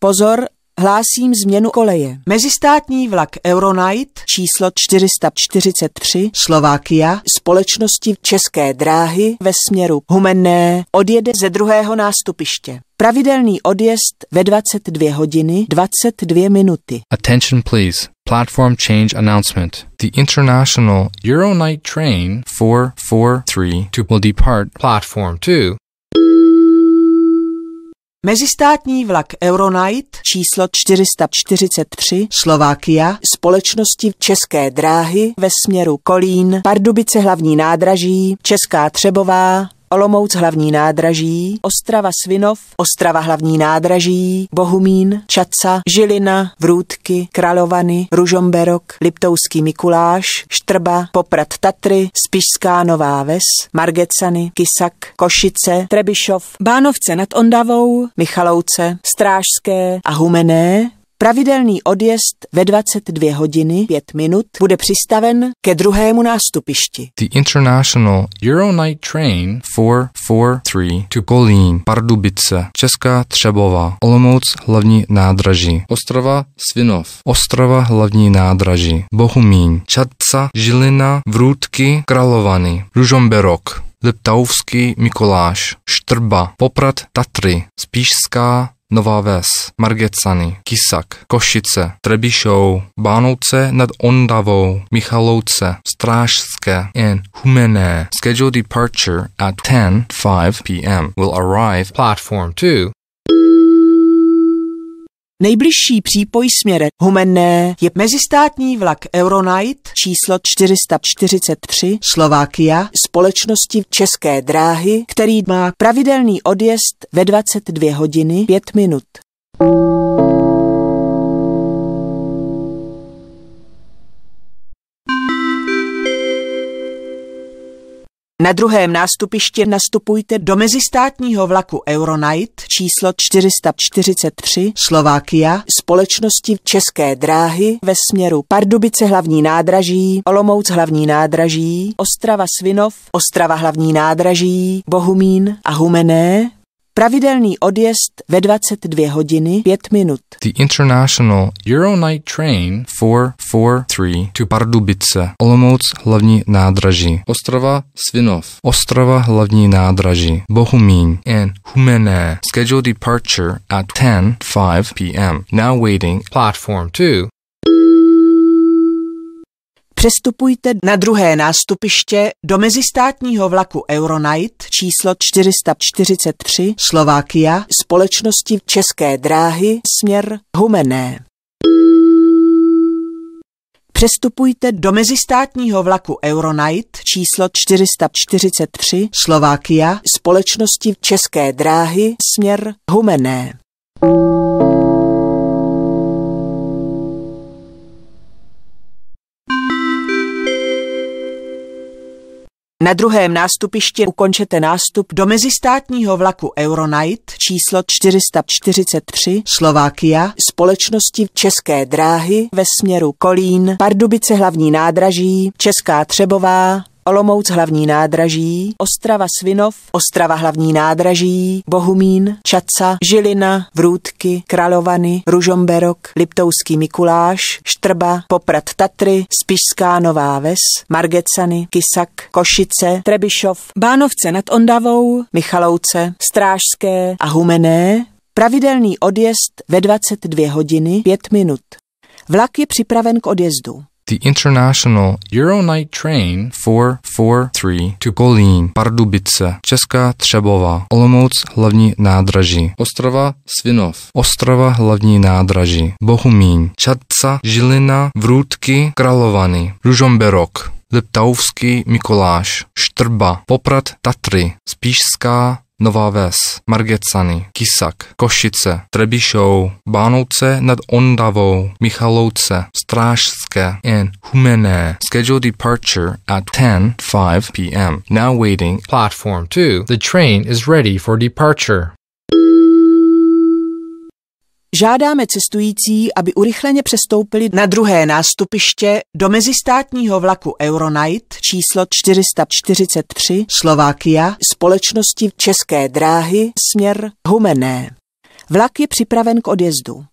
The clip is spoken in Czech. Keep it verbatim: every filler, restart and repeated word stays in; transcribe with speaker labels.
Speaker 1: Pozor, hlásím změnu koleje. Mezistátní vlak Euronight číslo čtyři sta čtyřicet tři Slovakia společnosti České dráhy ve směru Humenné odjede ze druhého nástupiště. Pravidelný odjezd ve dvacet dvě hodiny dvacet dvě minuty.
Speaker 2: Attention please. Platform change announcement. The international Euronight train four four three will depart platform two.
Speaker 1: Mezistátní vlak Euronight číslo čtyři sta čtyřicet tři Slovakia společnosti České dráhy ve směru Kolín, Pardubice hlavní nádraží, Česká Třebová, Olomouc hlavní nádraží, Ostrava Svinov, Ostrava hlavní nádraží, Bohumín, Čaca, Žilina, Vrútky, Kralovany, Ružomberok, Liptovský Mikuláš, Štrba, Poprad Tatry, Spišská Nová Ves, Margecany, Kysak, Košice, Trebišov, Bánovce nad Ondavou, Michalovce, Strážské a Humenné. Pravidelný odjezd ve dvacet dvě hodiny pět minut bude přistaven ke druhému nástupišti.
Speaker 2: The international Euronight train four four three to Kolín, Pardubice, Česká Třebová, Olomouc hlavní nádraží, Ostrava Svinov, Ostrava hlavní nádraží, Bohumín, Čaca, Žilina, Vrútky, Kralovany, Ružomberok, Liptovský Mikuláš, Štrba, Poprad Tatry, Spišská Nová Ves, Margecany, Kysak, Košice, Trebišov, Bánovce nad Ondavou, Michalovce, Strážské and Humenné. Scheduled departure at ten five p m will arrive platform two.
Speaker 1: Nejbližší přípoj směrem Humenné je mezistátní vlak Euronight číslo čtyři sta čtyřicet tři Slovakia společnosti České dráhy, který má pravidelný odjezd ve dvacet dvě hodiny pět minut. Na druhém nástupišti nastupujte do mezistátního vlaku Euronight číslo čtyři sta čtyřicet tři Slovakia společnosti České dráhy ve směru Pardubice hlavní nádraží, Olomouc hlavní nádraží, Ostrava Svinov, Ostrava hlavní nádraží, Bohumín a Humenné. Pravidelný odjezd ve dvacet dvě hodiny pět minut.
Speaker 2: The international Euronight train four four three to Pardubice, Olomouc hlavní nádraží, Ostrava Svinov, Ostrava hlavní nádraží, Bohumín and Humenné. Scheduled departure at ten five p m Now waiting platform two.
Speaker 1: Přestupujte na druhé nástupiště do mezistátního vlaku Euronight číslo čtyři sta čtyřicet tři Slovakia společnosti České dráhy směr Humenné. Přestupujte do mezistátního vlaku Euronight číslo čtyři sta čtyřicet tři Slovakia společnosti České dráhy směr Humenné. Na druhém nástupišti ukončete nástup do mezistátního vlaku Euronight číslo čtyři sta čtyřicet tři Slovakia společnosti České dráhy ve směru Kolín, Pardubice hlavní nádraží, Česká Třebová, Olomouc hlavní nádraží, Ostrava Svinov, Ostrava hlavní nádraží, Bohumín, Čaca, Žilina, Vrútky, Kralovany, Ružomberok, Liptovský Mikuláš, Štrba, Poprad Tatry, Spišská Nová Ves, Margecany, Kysak, Košice, Trebišov, Bánovce nad Ondavou, Michalovce, Strážské a Humenné. Pravidelný odjezd ve dvacet dvě hodiny pět minut. Vlak je připraven k odjezdu.
Speaker 2: The international Euronight train four four three to Kolín, Pardubice, Česká Třebová, Olomouc hlavní nádraží, Ostrava Svinov, Ostrava hlavní nádraží, Bohumín, Čaca, Žilina, Vrútky, Kralovany, Ružomberok, Liptovský Mikuláš, Štrba, Poprad Tatry, Spišská Nová Ves, Margecany, Kysak, Košice, Trebišov, Bánovce nad Ondavou, Michalovce, Strážské and Humenné. Scheduled departure at ten five p m Now waiting platform two. The train is ready for departure.
Speaker 1: Žádáme cestující, aby urychleně přestoupili na druhé nástupiště do mezistátního vlaku Euronight číslo čtyři sta čtyřicet tři Slovakia společnosti České dráhy směr Humenné. Vlak je připraven k odjezdu.